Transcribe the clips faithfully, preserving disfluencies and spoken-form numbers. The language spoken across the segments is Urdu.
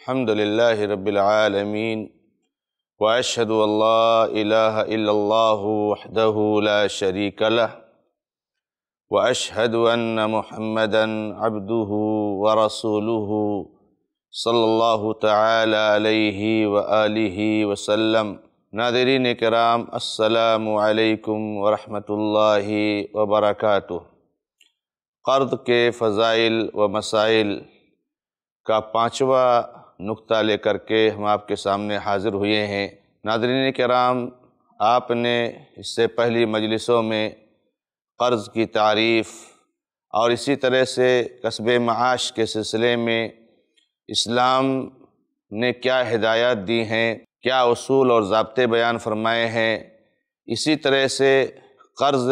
الحمد للہ رب العالمین واشہد ان لا الہ الا اللہ وحدہ لا شریک لہ واشہد ان محمدا عبدہ ورسولہ صلی اللہ تعالی علیہ وآلہ وسلم۔ ناظرین کرام، السلام علیکم ورحمۃ اللہ وبرکاتہ۔ قرض کے فضائل و مسائل کا پانچواں نقطہ لے کر کے ہم آپ کے سامنے حاضر ہوئے ہیں۔ ناظرین کرام، آپ نے اس سے پہلی مجلسوں میں قرض کی تعریف اور اسی طرح سے کسب معاش کے سلسلے میں اسلام نے کیا ہدایات دی ہیں، کیا اصول اور ضابطے بیان فرمائے ہیں، اسی طرح سے قرض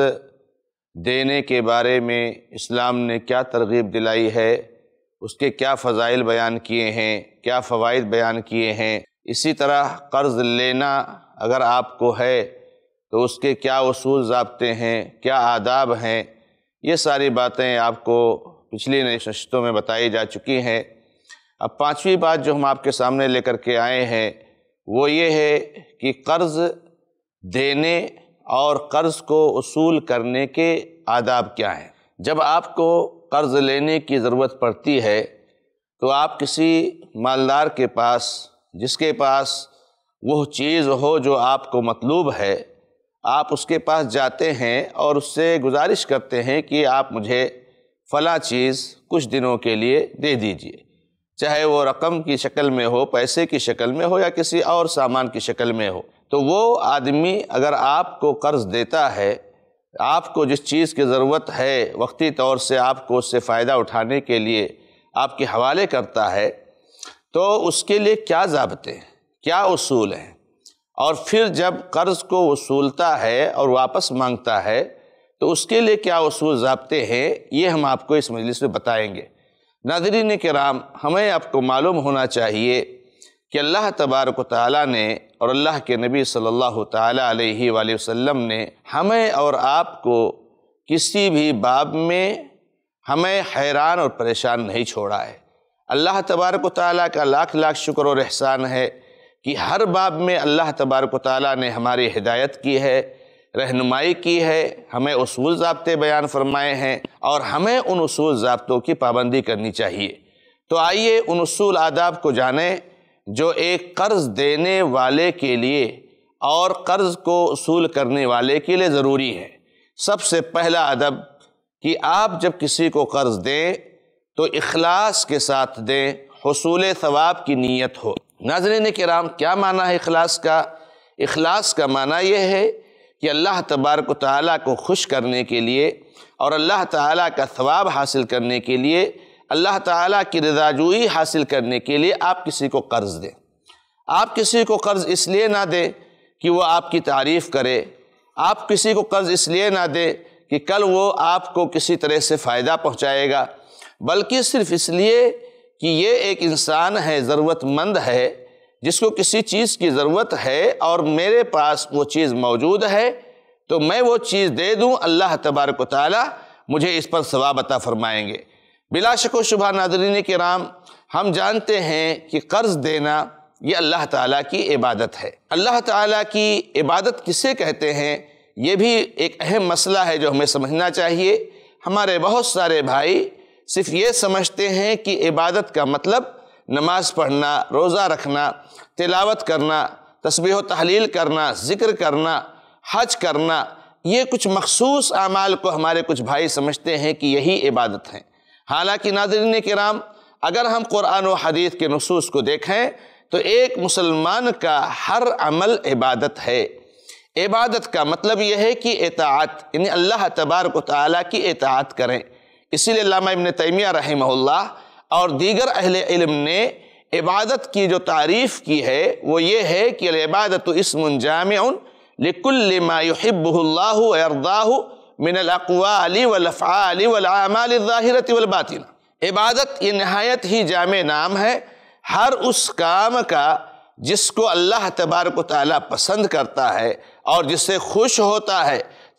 دینے کے بارے میں اسلام نے کیا ترغیب دلائی ہے، اس کے کیا فضائل بیان کیے ہیں، کیا فوائد بیان کیے ہیں۔ اسی طرح قرض لینا اگر آپ کو ہے تو اس کے کیا اصول ضابطے ہیں، کیا آداب ہیں، یہ ساری باتیں آپ کو پچھلی نشستوں میں بتائی جا چکی ہیں۔ اب پانچویں بات جو ہم آپ کے سامنے لے کر کے آئے ہیں وہ یہ ہے کہ قرض دینے اور قرض کو وصول کرنے کے آداب کیا ہیں۔ جب آپ کو قرض لینے کی ضرورت پڑتی ہے تو آپ کسی مالدار کے پاس، جس کے پاس وہ چیز ہو جو آپ کو مطلوب ہے، آپ اس کے پاس جاتے ہیں اور اس سے گزارش کرتے ہیں کہ آپ مجھے فلاں چیز کچھ دنوں کے لیے دے دیجئے، چاہے وہ رقم کی شکل میں ہو، پیسے کی شکل میں ہو یا کسی اور سامان کی شکل میں ہو۔ تو وہ آدمی اگر آپ کو قرض دیتا ہے، آپ کو جس چیز کی ضرورت ہے وقتی طور سے آپ کو اس سے فائدہ اٹھانے کے لیے آپ کے حوالے کرتا ہے، تو اس کے لیے کیا ضابطے ہیں، کیا اصول ہیں، اور پھر جب قرض کو وصولتا ہے اور واپس مانگتا ہے تو اس کے لیے کیا اصول ضابطے ہیں، یہ ہم آپ کو اس مجلس میں بتائیں گے۔ ناظرین کرام، ہمیں آپ کو معلوم ہونا چاہیے کہ اللہ تبارک و تعالیٰ نے اور اللہ کے نبی صلی اللہ تعالیٰ علیہ وآلہ وسلم نے ہمیں اور آپ کو کسی بھی باب میں ہمیں حیران اور پریشان نہیں چھوڑا ہے۔ اللہ تبارک و تعالیٰ کا لاکھ لاکھ شکر اور احسان ہے کہ ہر باب میں اللہ تبارک و تعالیٰ نے ہماری ہدایت کی ہے، رہنمائی کی ہے، ہمیں اصول ضابطے بیان فرمائے ہیں اور ہمیں ان اصول ضابطوں کی پابندی کرنی چاہیے۔ تو آئیے ان اصول آداب کو جانیں جو ایک قرض دینے والے کے لیے اور قرض کو وصول کرنے والے کے لیے ضروری ہے۔ سب سے پہلا ادب کہ آپ جب کسی کو قرض دیں تو اخلاص کے ساتھ دیں، حصول ثواب کی نیت ہو۔ ناظرین کرام، کیا معنی ہے اخلاص کا؟ اخلاص کا معنی یہ ہے کہ اللہ تبارک و تعالیٰ کو خوش کرنے کے لیے اور اللہ تعالیٰ کا ثواب حاصل کرنے کے لیے، اللہ تعالیٰ کی رضا جوئی حاصل کرنے کے لیے آپ کسی کو قرض دیں۔ آپ کسی کو قرض اس لیے نہ دیں کہ وہ آپ کی تعریف کرے، آپ کسی کو قرض اس لیے نہ دیں کہ کل وہ آپ کو کسی طرح سے فائدہ پہنچائے گا، بلکہ صرف اس لیے کہ یہ ایک انسان ہے، ضرورت مند ہے، جس کو کسی چیز کی ضرورت ہے اور میرے پاس وہ چیز موجود ہے تو میں وہ چیز دے دوں، اللہ تبارک و تعالیٰ مجھے اس پر ثواب عطا فرمائیں گے۔ بلا شک و شبہ ناظرین کرام، ہم جانتے ہیں کہ قرض دینا یہ اللہ تعالیٰ کی عبادت ہے۔ اللہ تعالیٰ کی عبادت کسے کہتے ہیں، یہ بھی ایک اہم مسئلہ ہے جو ہمیں سمجھنا چاہیے۔ ہمارے بہت سارے بھائی صرف یہ سمجھتے ہیں کہ عبادت کا مطلب نماز پڑھنا، روزہ رکھنا، تلاوت کرنا، تسبیح و تحلیل کرنا، ذکر کرنا، حج کرنا، یہ کچھ مخصوص اعمال کو ہمارے کچھ بھائی سمجھتے ہیں کہ یہی عبادت ہیں۔ حالانکہ ناظرین کرام، اگر ہم قرآن و حدیث کے نصوص کو دیکھیں تو ایک مسلمان کا ہر عمل عبادت ہے۔ عبادت کا مطلب یہ ہے کہ اطاعت، یعنی اللہ تبارک و تعالیٰ کی اطاعت کریں۔ اسی لیے علامہ ابن تیمیہ رحمہ اللہ اور دیگر اہل علم نے عبادت کی جو تعریف کی ہے وہ یہ ہے کہ العبادت اسم جامع لکل ما یحبہ اللہ ویرضاہ من الاقوال والافعال والاعمال الظاہرۃ والباطنہ۔ عبادت یہ نہایت ہی جامع نام ہے ہر اس کام کا جس کو اللہ تبارک و تعالیٰ پسند کرتا ہے اور جس سے خوش ہوتا ہے،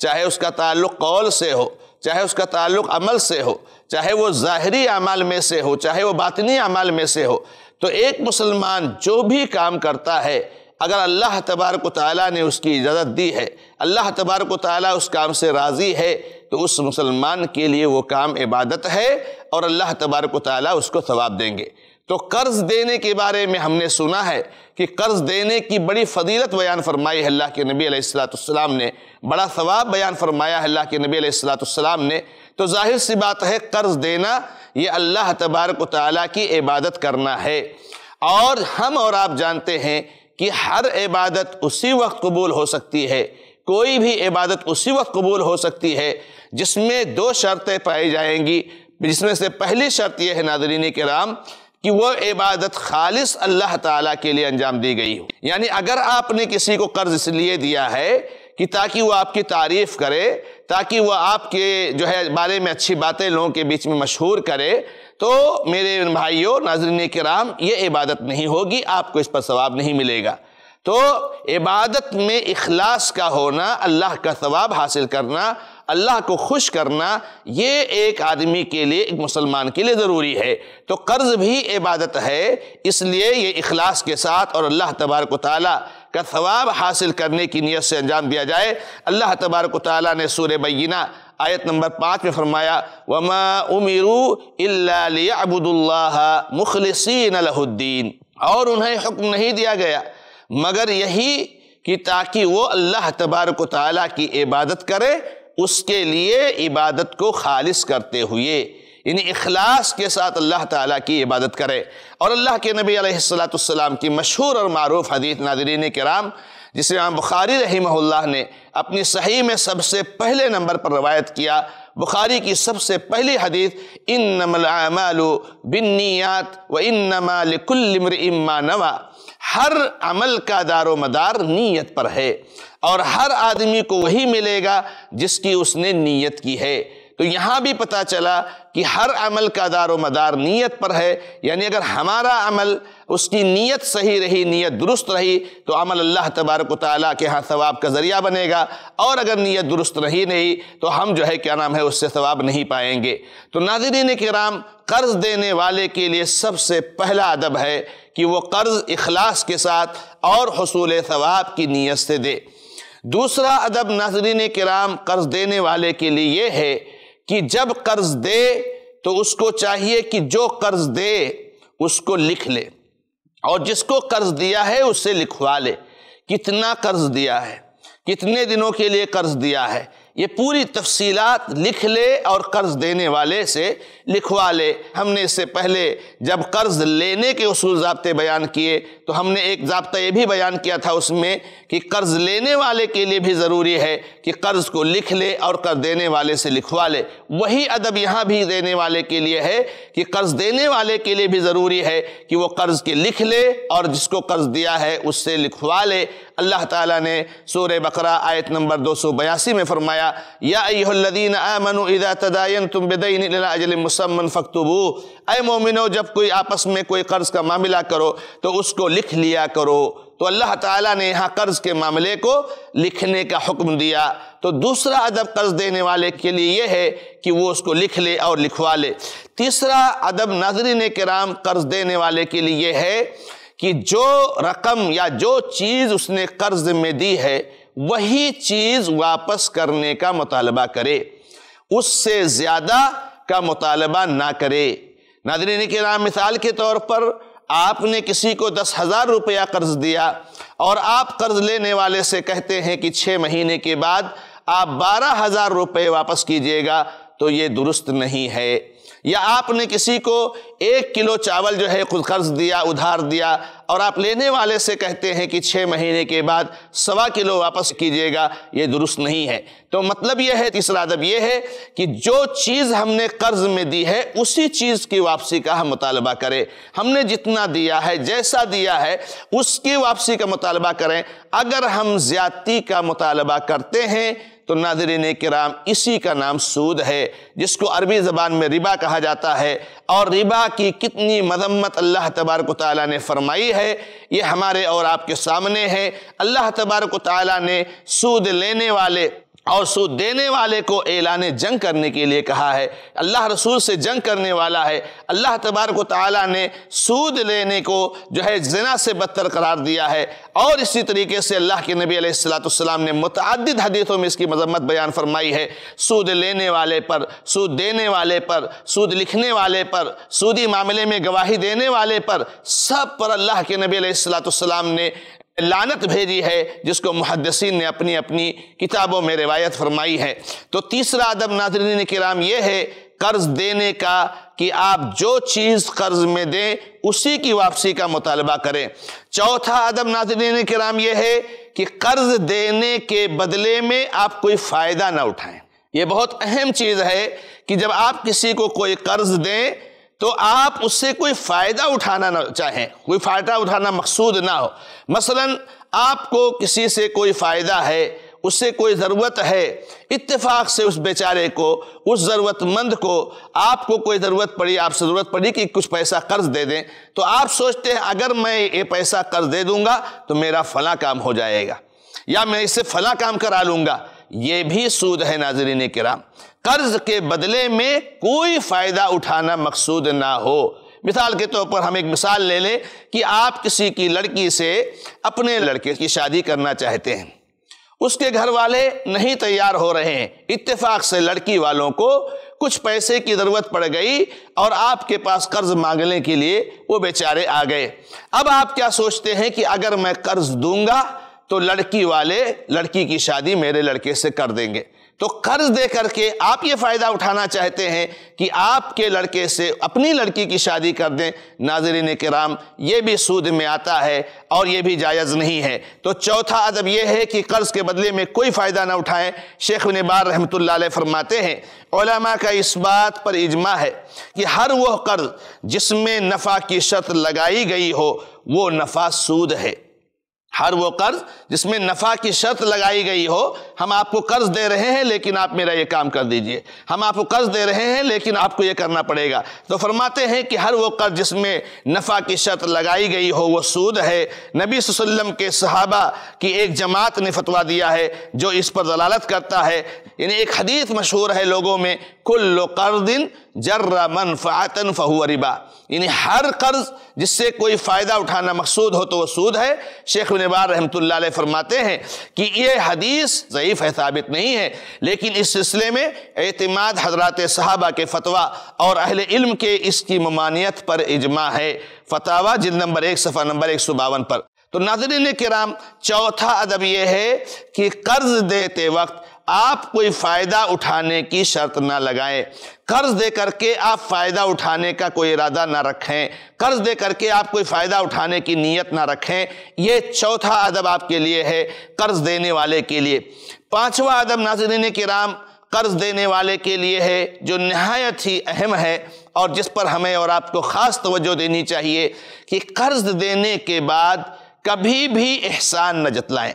چاہے اس کا تعلق قول سے ہو، چاہے اس کا تعلق عمل سے ہو، چاہے وہ ظاہری اعمال میں سے ہو، چاہے وہ باطنی اعمال میں سے ہو، تو ایک مسلمان جو بھی کام کرتا ہے اگر اللہ تبارک و تعالیٰ نے اس کی اجازت دی ہے، اللہ تبارک و تعالیٰ اس کام سے راضی ہے، تو اس مسلمان کے لیے وہ کام عبادت ہے اور اللہ تبارک و تعالیٰ اس کو ثواب دیں گے۔ تو قرض دینے کے بارے میں ہم نے سنا ہے کہ قرض دینے کی بڑی فضیلت بیان فرمائی ہے اللہ کے نبی علیہ السلام نے، بڑا ثواب بیان فرمایا ہے اللہ کے نبی علیہ السلام نے۔ تو ظاہر سی بات ہے قرض دینا یہ اللہ تبارک و تعالیٰ کی عبادت کرنا ہے، اور ہم اور آپ جانتے ہیں کہ ہر عبادت اسی وقت قبول ہو سکتی ہے، کوئی بھی عبادت اسی وقت قبول ہو سکتی ہے جس میں دو شرطیں پائی جائیں گی، جس میں سے پہلی شرط یہ ہے ناظرین کرام کہ وہ عبادت خالص اللہ تعالیٰ کے لیے انجام دی گئی ہو۔ یعنی اگر آپ نے کسی کو قرض اس لیے دیا ہے کہ تاکہ وہ آپ کی تعریف کرے، تاکہ وہ آپ کے جو ہے بارے میں اچھی باتیں لوگوں کے بیچ میں مشہور کرے، تو میرے بھائیوں ناظرین کرام یہ عبادت نہیں ہوگی، آپ کو اس پر ثواب نہیں ملے گا۔ تو عبادت میں اخلاص کا ہونا، اللہ کا ثواب حاصل کرنا، اللہ کو خوش کرنا، یہ ایک آدمی کے لیے، ایک مسلمان کے لیے ضروری ہے۔ تو قرض بھی عبادت ہے، اس لیے یہ اخلاص کے ساتھ اور اللہ تبارک و تعالیٰ کا ثواب حاصل کرنے کی نیت سے انجام دیا جائے۔ اللہ تبارک و تعالیٰ نے سورہ بینہ آیت نمبر پانچ میں فرمایا وَمَا أُمِرُوا إِلَّا لِيَعْبُدُوا اللَّهَ مُخْلِصِينَ لَهُ الدِّينَ، اور انہیں حکم نہیں دیا گیا مگر یہی کہ تاکہ وہ اللہ تبارک و تعالیٰ کی عبادت کرے، اس کے لیے عبادت کو خالص کرتے ہوئے، یعنی اخلاص کے ساتھ اللہ تعالیٰ کی عبادت کرے۔ اور اللہ کے نبی علیہ السلام کی مشہور اور معروف حدیث ناظرین کرام، جسے امام بخاری رحمہ اللہ نے اپنی صحیح میں سب سے پہلے نمبر پر روایت کیا، بخاری کی سب سے پہلی حدیث انما الاعمال بالنیات وانما لکل امرئ ما نوی، ہر عمل کا دار و مدار نیت پر ہے، اور ہر آدمی کو وہی ملے گا جس کی اس نے نیت کی ہے۔ تو یہاں بھی پتہ چلا کہ ہر عمل کا دار و مدار نیت پر ہے، یعنی اگر ہمارا عمل اس کی نیت صحیح رہی، نیت درست رہی، تو عمل اللہ تبارک و تعالیٰ کے ہاں ثواب کا ذریعہ بنے گا، اور اگر نیت درست رہی نہیں تو ہم جو ہے کیا نام ہے اس سے ثواب نہیں پائیں گے۔ تو ناظرین کرام، قرض دینے والے کے لیے سب سے پہلا ادب ہے کہ وہ قرض اخلاص کے ساتھ اور حصول ثواب کی نیت سے دے۔ دوسرا ادب ناظرین کرام قرض دینے والے کے لیے یہ ہے کہ جب قرض دے تو اس کو چاہیے کہ جو قرض دے اس کو لکھ لے، اور جس کو قرض دیا ہے اس سے لکھوا لے، کتنا قرض دیا ہے، کتنے دنوں کے لیے قرض دیا ہے، یہ پوری تفصیلات لکھ لے اور قرض دینے والے سے لکھوا لے۔ ہم نے اس سے پہلے جب قرض لینے کے اصول ضابطے بیان کیے تو ہم نے ایک ضابطہ یہ بھی بیان کیا تھا اس میں کہ قرض لینے والے کے لیے بھی ضروری ہے کہ قرض کو لکھ لے اور قرض دینے والے سے لکھوا لے۔ وہی ادب یہاں بھی دینے والے کے لیے ہے کہ قرض دینے والے کے لیے بھی ضروری ہے کہ وہ قرض کے لکھ لے اور جس کو قرض دیا ہے اس سے لکھوا لے۔ اللہ تعالیٰ نے سورہ بقرہ آیت نمبر دو سو بیاسی میں فرمایا یا ایھا الذین آمنوا اذا تداینتم بدین الی اجل مسمى فاکتبوہ، اے مومنو جب کوئی آپس میں کوئی قرض کا معاملہ کرو تو اس کو لکھ لیا کرو۔ تو اللہ تعالیٰ نے یہاں قرض کے معاملے کو لکھنے کا حکم دیا۔ تو دوسرا ادب قرض دینے والے کے لیے یہ ہے کہ وہ اس کو لکھ لے اور لکھوا لے۔ تیسرا ادب ناظرین کرام قرض دینے والے کے لیے یہ ہے کہ جو رقم یا جو چیز اس نے قرض میں دی ہے وہی چیز واپس کرنے کا مطالبہ کرے، اس سے زیادہ کا مطالبہ نہ کرے۔ ناظرین کرام، مثال کے طور پر آپ نے کسی کو دس ہزار روپیہ قرض دیا اور آپ قرض لینے والے سے کہتے ہیں کہ چھ مہینے کے بعد آپ بارہ ہزار روپے واپس کیجئے گا، تو یہ درست نہیں ہے۔ یا آپ نے کسی کو ایک کلو چاول جو ہے خود قرض دیا، ادھار دیا، اور آپ لینے والے سے کہتے ہیں کہ چھ مہینے کے بعد سوا کلو واپس کیجئے گا، یہ درست نہیں ہے۔ تو مطلب یہ ہے، تیسرا ادب یہ ہے کہ جو چیز ہم نے قرض میں دی ہے اسی چیز کی واپسی کا ہم مطالبہ کریں۔ ہم نے جتنا دیا ہے، جیسا دیا ہے، اس کی واپسی کا مطالبہ کریں۔ اگر ہم زیادتی کا مطالبہ کرتے ہیں تو ناظرین کرام اسی کا نام سود ہے، جس کو عربی زبان میں ربا کہا جاتا ہے۔ اور ربا کی کتنی مذمت اللہ تبارک و تعالیٰ نے فرمائی ہے یہ ہمارے اور آپ کے سامنے ہے۔ اللہ تبارک و تعالیٰ نے سود لینے والے اور سود دینے والے کو اعلان جنگ کرنے کے لیے کہا ہے۔ اللہ رسول سے جنگ کرنے والا ہے۔ اللہ تبارک و تعالیٰ نے سود لینے کو جو ہے زنا سے بدتر قرار دیا ہے، اور اسی طریقے سے اللہ کے نبی علیہ الصلوۃ والسلام نے متعدد حدیثوں میں اس کی مذمت بیان فرمائی ہے۔ سود لینے والے پر، سود دینے والے پر، سود لکھنے والے پر، سودی معاملے میں گواہی دینے والے پر، سب پر اللہ کے نبی علیہ الصلوۃ والسلام نے لعنت بھیجی ہے، جس کو محدثین نے اپنی اپنی کتابوں میں روایت فرمائی ہے۔ تو تیسرا ادب ناظرین کرام یہ ہے قرض دینے کا کہ آپ جو چیز قرض میں دیں اسی کی واپسی کا مطالبہ کریں۔ چوتھا ادب ناظرین کرام یہ ہے کہ قرض دینے کے بدلے میں آپ کوئی فائدہ نہ اٹھائیں۔ یہ بہت اہم چیز ہے کہ جب آپ کسی کو کوئی قرض دیں تو آپ اس سے کوئی فائدہ اٹھانا نہ چاہیں، کوئی فائدہ اٹھانا مقصود نہ ہو۔ مثلا آپ کو کسی سے کوئی فائدہ ہے، اس سے کوئی ضرورت ہے، اتفاق سے اس بیچارے کو، اس ضرورت مند کو آپ کو کوئی ضرورت پڑی، آپ سے ضرورت پڑی کہ کچھ پیسہ قرض دے دیں، تو آپ سوچتے ہیں اگر میں یہ پیسہ قرض دے دوں گا تو میرا فلاں کام ہو جائے گا، یا میں اس سے فلاں کام کرا لوں گا۔ یہ بھی سود ہے ناظرین کرام۔ قرض کے بدلے میں کوئی فائدہ اٹھانا مقصود نہ ہو۔ مثال کے طور پر ہم ایک مثال لے لیں کہ آپ کسی کی لڑکی سے اپنے لڑکے کی شادی کرنا چاہتے ہیں، اس کے گھر والے نہیں تیار ہو رہے ہیں، اتفاق سے لڑکی والوں کو کچھ پیسے کی ضرورت پڑ گئی اور آپ کے پاس قرض مانگنے کے لیے وہ بیچارے آ گئے۔ اب آپ کیا سوچتے ہیں کہ اگر میں قرض دوں گا تو لڑکی والے لڑکی کی شادی میرے لڑکے سے کر دیں گے، تو قرض دے کر کے آپ یہ فائدہ اٹھانا چاہتے ہیں کہ آپ کے لڑکے سے اپنی لڑکی کی شادی کر دیں۔ ناظرین کرام یہ بھی سود میں آتا ہے اور یہ بھی جائز نہیں ہے۔ تو چوتھا ادب یہ ہے کہ قرض کے بدلے میں کوئی فائدہ نہ اٹھائیں۔ شیخ ابن باز رحمۃ اللہ علیہ فرماتے ہیں علماء کا اس بات پر اجماع ہے کہ ہر وہ قرض جس میں نفع کی شرط لگائی گئی ہو وہ نفع سود ہے۔ ہر وہ قرض جس میں نفع کی شرط لگائی گئی ہو، ہم آپ کو قرض دے رہے ہیں لیکن آپ میرا یہ کام کر دیجئے، ہم آپ کو قرض دے رہے ہیں لیکن آپ کو یہ کرنا پڑے گا، تو فرماتے ہیں کہ ہر وہ قرض جس میں نفع کی شرط لگائی گئی ہو وہ سود ہے۔ نبی صلی اللہ علیہ وسلم کے صحابہ کی ایک جماعت نے فتویٰ دیا ہے جو اس پر دلالت کرتا ہے، یعنی ایک حدیث مشہور ہے لوگوں میں، کل قرض جر منفعۃ فہو ربا، یعنی ہر قرض جس سے کوئی فائدہ اٹھانا مقصود ہو تو وہ سود ہے۔ شیخ ابن باز رحمۃ اللہ علیہ فرماتے ہیں کہ یہ حدیث ضعیف ہے، ثابت نہیں ہے، لیکن اس سلسلے میں اعتماد حضرات صحابہ کے فتویٰ اور اہل علم کے اس کی ممانعت پر اجماع ہے۔ فتاویٰ جلد نمبر ایک صفحہ نمبر ایک سو باون پر۔ تو ناظرین کرام چوتھا ادب یہ ہے کہ قرض دیتے وقت آپ کوئی فائدہ اٹھانے کی شرط نہ لگائیں، قرض دے کر کے آپ فائدہ اٹھانے کا کوئی ارادہ نہ رکھیں، قرض دے کر کے آپ کوئی فائدہ اٹھانے کی نیت نہ رکھیں۔ یہ چوتھا ادب آپ کے لیے ہے قرض دینے والے کے لیے۔ پانچواں ادب ناظرین کرام قرض دینے والے کے لیے ہے جو نہایت ہی اہم ہے اور جس پر ہمیں اور آپ کو خاص توجہ دینی چاہیے کہ قرض دینے کے بعد کبھی بھی احسان نہ جتلائیں۔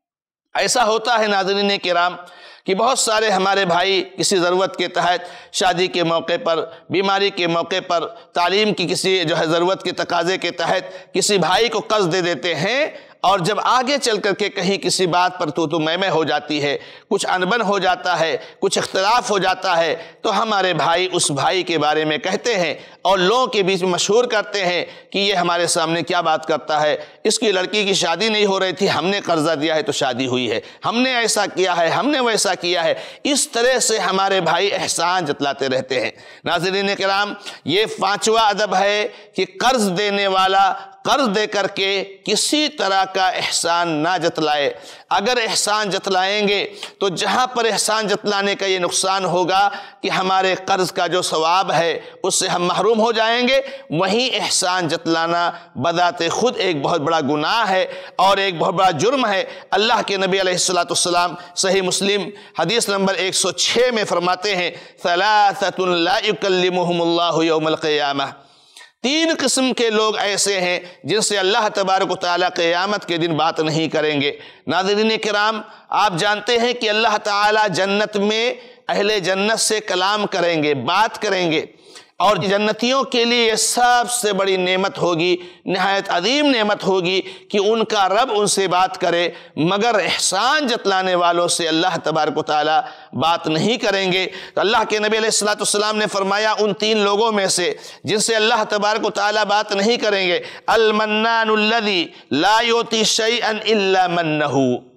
ایسا ہوتا ہے ناظرین کرام کہ بہت سارے ہمارے بھائی کسی ضرورت کے تحت، شادی کے موقع پر، بیماری کے موقع پر، تعلیم کی کسی جو ہے ضرورت کے تقاضے کے تحت کسی بھائی کو قرض دے دیتے ہیں، اور جب آگے چل کر کے کہیں کسی بات پر تو تو میں میں ہو جاتی ہے، کچھ انبن ہو جاتا ہے، کچھ اختلاف ہو جاتا ہے، تو ہمارے بھائی اس بھائی کے بارے میں کہتے ہیں اور لوگوں کے بیچ میں مشہور کرتے ہیں کہ یہ ہمارے سامنے کیا بات کرتا ہے، اس کی لڑکی کی شادی نہیں ہو رہی تھی، ہم نے قرضہ دیا ہے تو شادی ہوئی ہے، ہم نے ایسا کیا ہے، ہم نے ویسا کیا ہے۔ اس طرح سے ہمارے بھائی احسان جتلاتے رہتے ہیں۔ ناظرین کرام یہ پانچواں ادب ہے کہ قرض دینے والا قرض دے کر کے کسی طرح کا احسان نہ جتلائے۔ اگر احسان جتلائیں گے تو جہاں پر احسان جتلانے کا یہ نقصان ہوگا کہ ہمارے قرض کا جو ثواب ہے اس سے ہم محروم ہو جائیں گے، وہیں احسان جتلانا بذات خود ایک بہت بڑا گناہ ہے اور ایک بہت بڑا جرم ہے۔ اللہ کے نبی علیہ الصلوۃ والسلام صحیح مسلم حدیث نمبر ایک سو چھ میں فرماتے ہیں ثلاثۃ لا یکلمہم اللہ یوم القیامہ، تین قسم کے لوگ ایسے ہیں جن سے اللہ تبارک و تعالیٰ قیامت کے دن بات نہیں کریں گے۔ ناظرین کرام آپ جانتے ہیں کہ اللہ تعالیٰ جنت میں اہل جنت سے کلام کریں گے، بات کریں گے، اور جنتیوں کے لیے یہ سب سے بڑی نعمت ہوگی، نہایت عظیم نعمت ہوگی کہ ان کا رب ان سے بات کرے، مگر احسان جتلانے والوں سے اللہ تبارک و تعالیٰ بات نہیں کریں گے۔ تو اللہ کے نبی علیہ الصلوۃ والسلام نے فرمایا ان تین لوگوں میں سے جن سے اللہ تبارک و تعالیٰ بات نہیں کریں گے، المنان الذی لا یعطی شیئا الا منہ،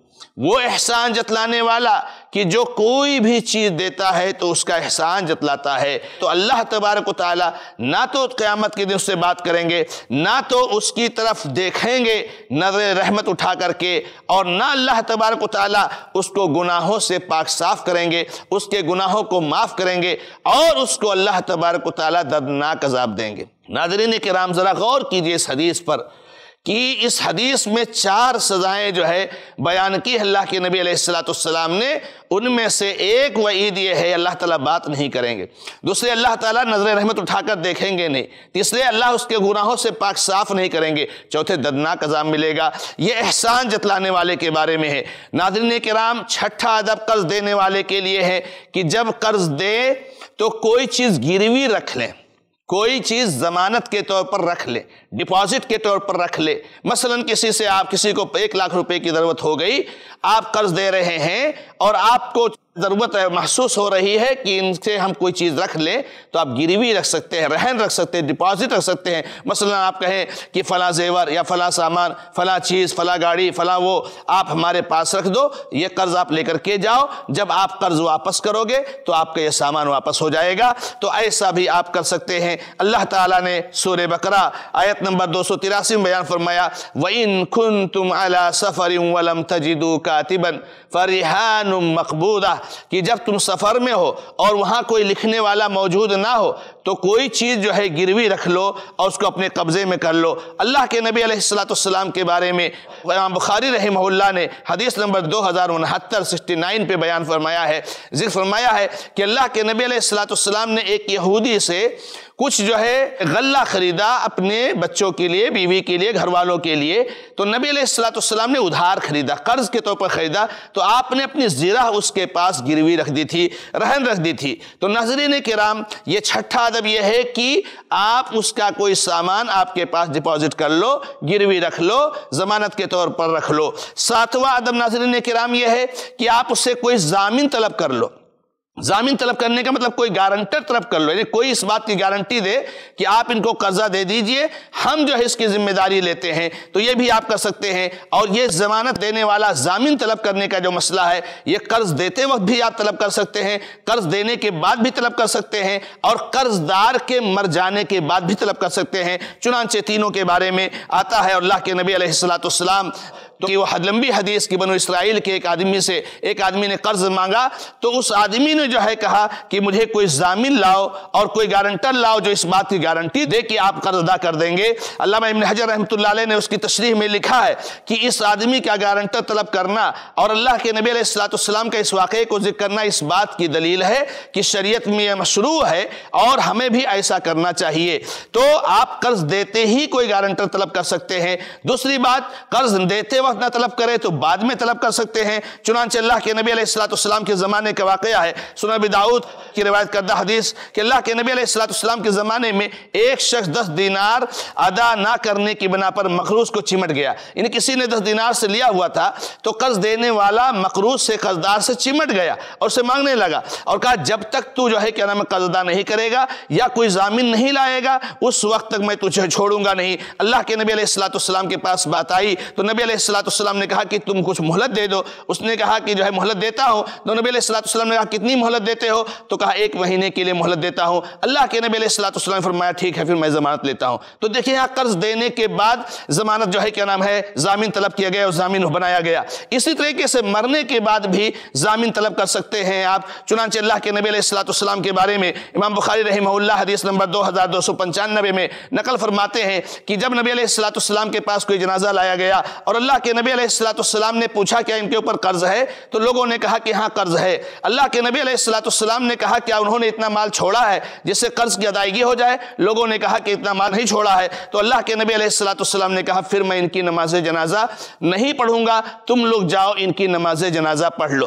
وہ احسان جتلانے والا کہ جو کوئی بھی چیز دیتا ہے تو اس کا احسان جتلاتا ہے۔ تو اللہ تبارک و تعالیٰ نہ تو قیامت کے دن اس سے بات کریں گے، نہ تو اس کی طرف دیکھیں گے نظر رحمت اٹھا کر کے، اور نہ اللہ تبارک و تعالیٰ اس کو گناہوں سے پاک صاف کریں گے، اس کے گناہوں کو معاف کریں گے، اور اس کو اللہ تبارک و تعالیٰ دردناک عذاب دیں گے۔ ناظرین کرام ذرا غور کیجئے اس حدیث پر کہ اس حدیث میں چار سزائیں جو ہے بیان کی اللہ کے نبی علیہ الصلوۃ والسلام نے، ان میں سے ایک وعید یہ ہے اللہ تعالیٰ بات نہیں کریں گے، دوسرے اللہ تعالیٰ نظر رحمت اٹھا کر دیکھیں گے نہیں، تیسرے اللہ اس کے گناہوں سے پاک صاف نہیں کریں گے، چوتھے دردناک عذاب ملے گا۔ یہ احسان جتلانے والے کے بارے میں ہے۔ ناظرین کرام چھٹا ادب قرض دینے والے کے لیے ہے کہ جب قرض دے تو کوئی چیز گروی رکھ لیں، کوئی چیز ضمانت کے طور پر رکھ لے، ڈپازٹ کے طور پر رکھ لے۔ مثلا کسی سے آپ کسی کو ایک لاکھ روپے کی ضرورت ہو گئی، آپ قرض دے رہے ہیں اور آپ کو ضرورت محسوس ہو رہی ہے کہ ان سے ہم کوئی چیز رکھ لیں، تو آپ گروی رکھ سکتے ہیں، رہن رکھ سکتے ہیں، ڈپازٹ رکھ سکتے ہیں۔ مثلا آپ کہیں کہ فلاں زیور یا فلاں سامان، فلاں چیز، فلاں گاڑی، فلاں وہ آپ ہمارے پاس رکھ دو، یہ قرض آپ لے کر کے جاؤ، جب آپ قرض واپس کرو گے تو آپ کا یہ سامان واپس ہو جائے گا۔ تو ایسا بھی آپ کر سکتے ہیں۔ اللہ تعالیٰ نے سورہ بقرہ آیت نمبر دو سو تراسی میں بیان فرمایا، وَإِن كُنتُمْ عَلَى سَفَرٍ وَلَمْ تَجِدُوا كَاتِبًا فَرِهَانٌ مَقْبُوضَةٌ، کہ جب تم سفر میں ہو اور وہاں کوئی لکھنے والا موجود نہ ہو تو کوئی چیز جو ہے گروی رکھ لو اور اس کو اپنے قبضے میں کر لو۔ اللہ کے نبی علیہ الصلوۃ والسلام کے بارے میں امام بخاری رحمہ اللہ نے حدیث نمبر دو ہزار انہتر سکسٹی نائن پہ بیان فرمایا ہے، ذکر فرمایا ہے کہ اللہ کے نبی علیہ الصلوۃ والسلام نے ایک یہودی سے کچھ جو ہے غلہ خریدا اپنے بچوں کے لیے، بیوی کے لیے، گھر والوں کے لیے، تو نبی علیہ الصلوۃ والسلام نے ادھار خریدا، قرض کے طور پر خریدا، تو آپ نے اپنی زرہ اس کے پاس گروی رکھ دی تھی، رہن رکھ دی تھی۔ تو ناظرین کرام یہ چھٹا ادب یہ ہے کہ آپ اس کا کوئی سامان آپ کے پاس ڈپازٹ کر لو، گروی رکھ لو، ضمانت کے طور پر رکھ لو۔ ساتواں ادب ناظرین کرام یہ ہے کہ آپ اس سے کوئی ضامن طلب کر لو۔ ضامن طلب کرنے کا مطلب کوئی گارنٹر طلب کر لو، یعنی کوئی اس بات کی گارنٹی دے کہ آپ ان کو قرضہ دے دیجئے، ہم جو ہے اس کی ذمہ داری لیتے ہیں، تو یہ بھی آپ کر سکتے ہیں۔ اور یہ ضمانت دینے والا ضامن طلب کرنے کا جو مسئلہ ہے، یہ قرض دیتے وقت بھی آپ طلب کر سکتے ہیں، قرض دینے کے بعد بھی طلب کر سکتے ہیں، اور قرض دار کے مر جانے کے بعد بھی طلب کر سکتے ہیں۔ چنانچہ تینوں کے بارے میں آتا ہے، اور اللہ کے نبی علیہ الصلوۃ والسلام تو کہ وہ لمبی حدیث کی بنو اسرائیل کے ایک آدمی سے ایک آدمی نے قرض مانگا، تو اس آدمی نے جو ہے کہا کہ مجھے کوئی ضامن لاؤ اور کوئی گارنٹر لاؤ جو اس بات کی گارنٹی دے کہ آپ قرض ادا کر دیں گے۔ علامہ ابن حجر رحمۃ اللہ علیہ نے اس کی تشریح میں لکھا ہے کہ اس آدمی کا گارنٹر طلب کرنا اور اللہ کے نبی علیہ الصلوۃ والسلام کا اس واقعے کو ذکر کرنا اس بات کی دلیل ہے کہ شریعت میں یہ مشروع ہے اور ہمیں بھی ایسا کرنا چاہیے۔ تو آپ قرض دیتے ہی کوئی گارنٹر طلب کر سکتے ہیں۔ دوسری بات، قرض دیتے وقت نہ طلب کرے تو بعد میں طلب کر سکتے ہیں۔ چنانچہ اللہ کے نبی علیہ الصلوۃ والسلام کے زمانے کا واقعہ ہے، سنن ابی داؤد کی روایت کردہ حدیث کہ اللہ کے نبی علیہ الصلوۃ والسلام کے زمانے میں ایک شخص دس دینار ادا نہ کرنے کی بنا پر مقروض کو چمٹ گیا، یعنی کسی نے دس دینار سے لیا ہوا تھا تو قرض دینے والا مقروض سے قرضدار سے چمٹ گیا اور اسے مانگنے لگا اور کہا جب تک تو جو ہے کیا نام قرض ادا نہیں کرے گا یا کوئی ضامن نہیں لائے گا اس وقت تک میں تجھے چھوڑوں گا نہیں۔ اللہ کے نبی علیہ الصلوۃ والسلام کے پاس بات آئی تو نبی علیہ الصلوۃ والسلام نے کہا کہ تم کچھ مہلت دے دو۔ اس نے کہا کہ جو ہے مہلت دیتا ہوں، تو نبی علیہ الصلوۃ والسلام نے کہا کتنی مہلت دیتے ہو؟ تو کہا ایک مہینے کے لیے مہلت دیتا ہوں۔ اللہ کے نبی علیہ الصلوۃ والسلام نے فرمایا ٹھیک ہے پھر میں ضمانت لیتا ہوں۔ تو دیکھیں یہاں قرض دینے کے بعد ضمانت جو ہے کیا نام ہے ضامن طلب کیا گیا اور ضامن بنایا گیا۔ اسی طریقے سے مرنے کے بعد بھی ضامن طلب کر سکتے ہیں آپ۔ چنانچہ اللہ کے نبی علیہ الصلوۃ والسلام کے بارے میں امام بخاری رحمہ اللہ حدیث نمبر دو ہزار دو سو پنچانوے میں نقل فرماتے ہیں کہ جب نبی علیہ الصلوۃ والسلام کے پاس کوئی جنازہ لایا گیا اور اللہ کے نبی علیہ الصلوۃ والسلام نے پوچھا کیا ان کے اوپر قرض ہے؟ تو لوگوں نے کہا کہ ہاں قرض ہے۔ اللہ کے نبی علیہ الصلوۃ والسلام نے کہا کیا انہوں نے اتنا مال چھوڑا ہے جس سے قرض کی ادائیگی ہو جائے؟ لوگوں نے کہا کہ اتنا مال نہیں چھوڑا ہے۔ تو اللہ کے نبی علیہ الصلوۃ والسلام نے کہا پھر میں ان کی نماز جنازہ نہیں پڑھوں گا، تم لوگ جاؤ ان کی نماز جنازہ پڑھ لو۔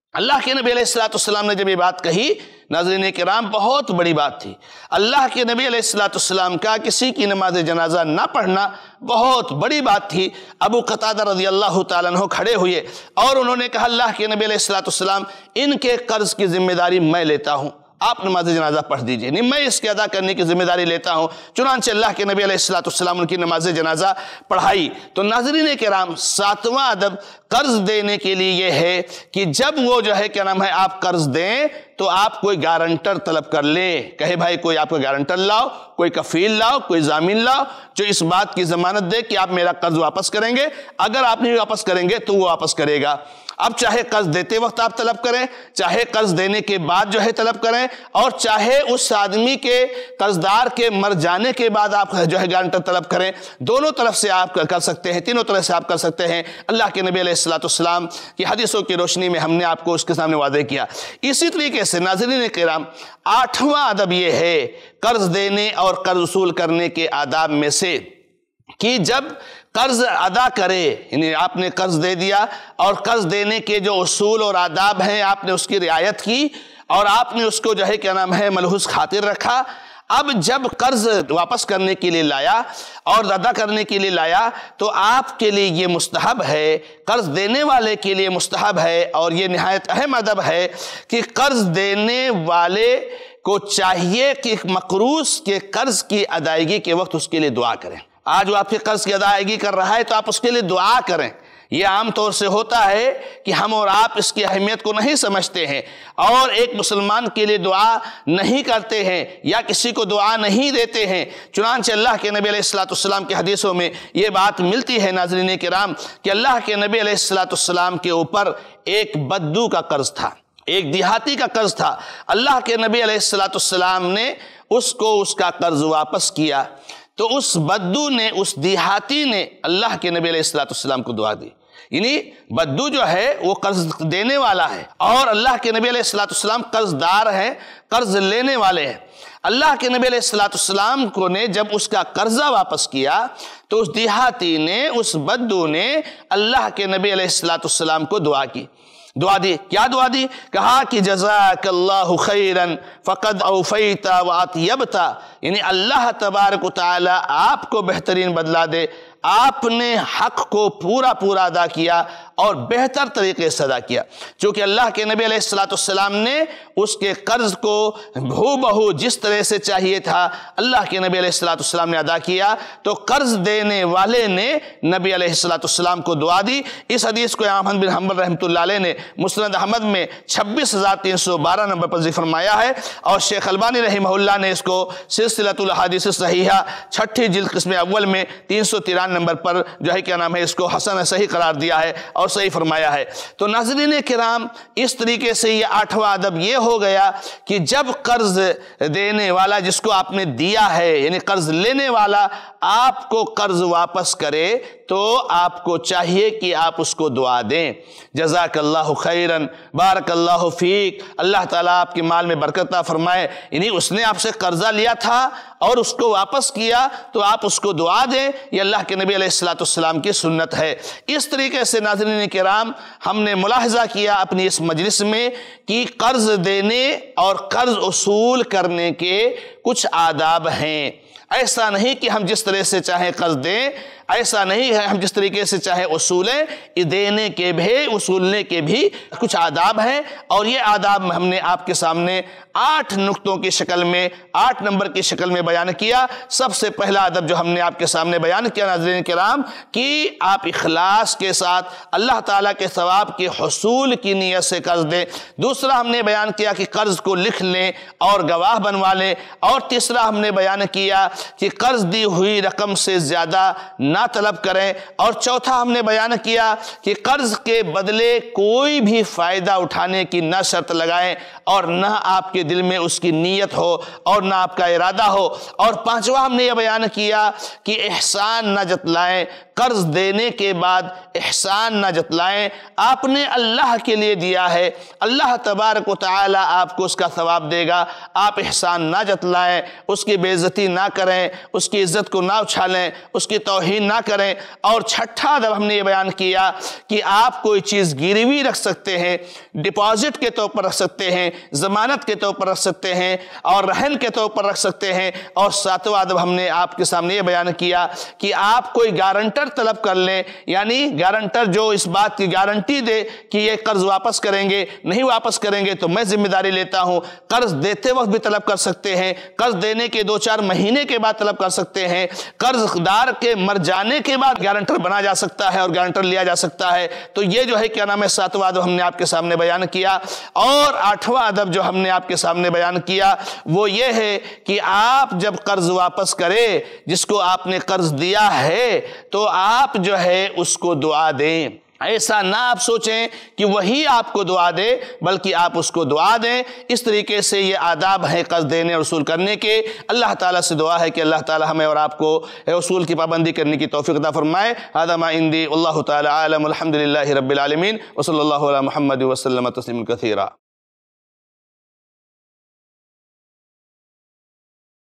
اللہ کے نبی علیہ الصلوۃ والسلام نے جب یہ بات کہی، ناظرین کرام بہت بڑی بات تھی۔ اللہ کے نبی علیہ الصلوۃ والسلام کا کسی کی نماز جنازہ نہ پڑھنا بہت بڑی بات تھی۔ ابو قتادہ رضی اللہ تعالیٰ عنہ کھڑے ہوئے اور انہوں نے کہا اللہ کے نبی علیہ الصلوۃ والسلام ان کے قرض کی ذمہ داری میں لیتا ہوں، آپ نماز جنازہ پڑھ دیجئے، نہیں میں اس کے ادا کرنے کی ذمہ داری لیتا ہوں۔ چنانچہ اللہ کے نبی علیہ الصلوۃ والسلام ان کی نماز جنازہ پڑھائی۔ تو ناظرین کرام ساتواں ادب قرض دینے کے لیے یہ ہے کہ جب وہ جو ہے کیا نام ہے آپ قرض دیں تو آپ کوئی گارنٹر طلب کر لیں، کہے بھائی کوئی آپ کو گارنٹر لاؤ، کوئی کفیل لاؤ، کوئی ضامن لاؤ جو اس بات کی ضمانت دے کہ آپ میرا قرض واپس کریں گے، اگر آپ نہیں واپس کریں گے تو وہ واپس کرے گا۔ اب چاہے قرض دیتے وقت آپ طلب کریں، چاہے قرض دینے کے بعد جو ہے طلب کریں، اور چاہے اس آدمی کے قرضدار کے مر جانے کے بعد آپ جو ہے گارنٹر طلب کریں، دونوں طرف سے آپ کر سکتے ہیں، تینوں طرف سے آپ کر سکتے ہیں۔ اللہ کے نبی علیہ الصلوۃ والسلام کی حدیثوں کی روشنی میں ہم نے آپ کو اس کے سامنے واضح کیا۔ اسی طریقے سے ناظرین کرام آٹھواں ادب یہ ہے قرض دینے اور قرض وصول کرنے کے آداب میں سے کہ جب قرض ادا کرے، یعنی آپ نے قرض دے دیا اور قرض دینے کے جو اصول اور آداب ہیں آپ نے اس کی رعایت کی اور آپ نے اس کو جو ہے کیا نام ہے ملحوظ خاطر رکھا، اب جب قرض واپس کرنے کے لیے لایا اور ادا کرنے کے لیے لایا تو آپ کے لیے یہ مستحب ہے، قرض دینے والے کے لیے مستحب ہے اور یہ نہایت اہم ادب ہے کہ قرض دینے والے کو چاہیے کہ مقروض کے قرض کی ادائیگی کے وقت اس کے لیے دعا کریں۔ آج وہ آپ کے قرض کی ادائیگی کر رہا ہے تو آپ اس کے لیے دعا کریں۔ یہ عام طور سے ہوتا ہے کہ ہم اور آپ اس کی اہمیت کو نہیں سمجھتے ہیں اور ایک مسلمان کے لیے دعا نہیں کرتے ہیں یا کسی کو دعا نہیں دیتے ہیں۔ چنانچہ اللہ کے نبی علیہ الصلوۃ والسلام کی حدیثوں میں یہ بات ملتی ہے ناظرین کرام کہ اللہ کے نبی علیہ الصلوۃ والسلام کے اوپر ایک بدو کا قرض تھا، ایک دیہاتی کا قرض تھا۔ اللہ کے نبی علیہ الصلوۃ والسلام نے اس کو اس کا قرض واپس کیا تو اس بدو نے، اس دیہاتی نے اللہ کے نبی علیہ الصلوۃ والسلام کو دعا دی۔ یعنی بدو جو ہے وہ قرض دینے والا ہے اور اللہ کے نبی علیہ الصلوۃ والسلام قرض دار ہیں، قرض لینے والے ہیں۔ اللہ کے نبی علیہ الصلوۃ والسلام کو نے جب اس کا قرضہ واپس کیا تو اس دیہاتی نے، اس بدو نے اللہ کے نبی علیہ الصلوۃ والسلام کو دعا کی، دعا دی۔ کیا دعا دی؟ کہا کہ جزاک اللہ خیرا فقد اوفیت واطیبت، یعنی اللہ تبارک و تعالی آپ کو بہترین بدلہ دے، آپ نے حق کو پورا پورا ادا کیا اور بہتر طریقے سے ادا کیا۔ چونکہ اللہ کے نبی علیہ الصلوۃ والسلام نے اس کے قرض کو بہو بہو جس طرح سے چاہیے تھا اللہ کے نبی علیہ الصلوۃ والسلام نے ادا کیا، تو قرض دینے والے نے نبی علیہ الصلوۃ والسلام کو دعا دی۔ اس حدیث کو امام احمد بن حنبل رحمۃ اللہ علیہ نے مسند احمد میں چھبیس ہزار تین سو بارہ نمبر پر ذکر فرمایا ہے اور شیخ البانی رحمہ اللہ نے اس کو سلسلۃ الاحادیث الصحیحہ چھٹی جلد قسم اول میں تین سو ترانوے نمبر پر جو ہے کیا نام ہے اس کو حسن صحیح قرار دیا ہے اور صحیح فرمایا ہے۔ تو ناظرین کرام اس طریقے سے یہ آٹھواں ادب یہ ہو گیا کہ جب قرض دینے والا جس کو آپ نے دیا ہے، یعنی قرض لینے والا آپ کو قرض واپس کرے تو آپ کو چاہیے کہ آپ اس کو دعا دیں، جزاک اللہ خیرن، بارک اللہ فیک، اللہ تعالیٰ آپ کے مال میں برکت عطا فرمائے۔ یعنی اس نے آپ سے قرضہ لیا تھا اور اس کو واپس کیا تو آپ اس کو دعا دیں، یہ اللہ کے نبی علیہ الصلوۃ والسلام کی سنت ہے۔ اس طریقے سے ناظرین کرام ہم نے ملاحظہ کیا اپنی اس مجلس میں کہ قرض دینے اور قرض وصول کرنے کے کچھ آداب ہیں۔ ایسا نہیں کہ ہم جس طرح سے چاہیں قرض دیں، ایسا نہیں ہے ہم جس طریقے سے چاہیں اصولیں، دینے کے بھی اصولنے کے بھی کچھ آداب ہیں اور یہ آداب ہم نے آپ کے سامنے آٹھ نقطوں کی شکل میں، آٹھ نمبر کی شکل میں بیان کیا۔ سب سے پہلا ادب جو ہم نے آپ کے سامنے بیان کیا ناظرین کرام کہ آپ اخلاص کے ساتھ اللہ تعالیٰ کے ثواب کے حصول کی نیت سے قرض دیں۔ دوسرا ہم نے بیان کیا کہ قرض کو لکھ لیں اور گواہ بنوا لیں، اور تیسرا ہم نے بیان کیا کہ قرض دی ہوئی رقم سے زیادہ نہ طلب کریں، اور چوتھا ہم نے بیان کیا کہ قرض کے بدلے کوئی بھی فائدہ اٹھانے کی نہ شرط لگائیں اور نہ آپ کے دل میں اس کی نیت ہو اور نہ آپ کا ارادہ ہو، اور پانچواں ہم نے یہ بیان کیا کہ احسان نہ جتلائیں، قرض دینے کے بعد احسان نہ جتلائیں۔ آپ نے اللہ کے لیے دیا ہے، اللہ تبارک و تعالی آپ کو اس کا ثواب دے گا۔ آپ احسان نہ جتلائیں، اس کی بے عزتی نہ کریں، اس کی عزت کو نہ اچھالیں، اس کی توہین نہ کریں۔ اور چھٹا ادب ہم نے یہ بیان کیا کہ آپ کوئی چیز گروی رکھ سکتے ہیں، ڈپازٹ کے طور پر رکھ سکتے ہیں، ضمانت کے طور پر رکھ سکتے ہیں، اور رہن کے طور پر رکھ سکتے ہیں۔ اور ساتواں ادب ہم نے آپ کے سامنے یہ بیان کیا کہ آپ کوئی گارنٹر طلب کر لیں، یعنی گارنٹر جو اس بات کی گارنٹی دے کہ یہ قرض واپس کریں گے، نہیں واپس کریں گے تو میں ذمہ داری لیتا ہوں۔ قرض دیتے وقت بھی طلب کر سکتے ہیں، قرض دینے کے دو چار مہینے کے بعد طلب کر سکتے ہیں، قرض دار کے مر جانے کے بعد گارنٹر بنا جا سکتا ہے اور گارنٹر لیا جا سکتا ہے۔ تو یہ جو ہے کیا نام ہے ساتواں ادب ہم نے آپ کے سامنے بیان کیا۔ اور آٹھواں ادب جو ہم نے آپ کے سامنے بیان کیا وہ یہ ہے کہ آپ جب قرض واپس کریں، جس کو آپ نے قرض دیا ہے تو آپ جو ہے اس کو دعا دیں۔ ایسا نہ آپ سوچیں کہ وہی آپ کو دعا دے، بلکہ آپ اس کو دعا دیں۔ اس طریقے سے یہ آداب ہیں قرض دینے اور وصول کرنے کے۔ اللہ تعالیٰ سے دعا ہے کہ اللہ تعالیٰ ہمیں اور آپ کو وصول کی پابندی کرنے کی توفیق عطا فرمائے۔ ھذا ما عندی واللہ تعالیٰ عالم، الحمد للہ رب العالمین، وصلی اللہ علی محمد وسلم تسلیما کثیرا۔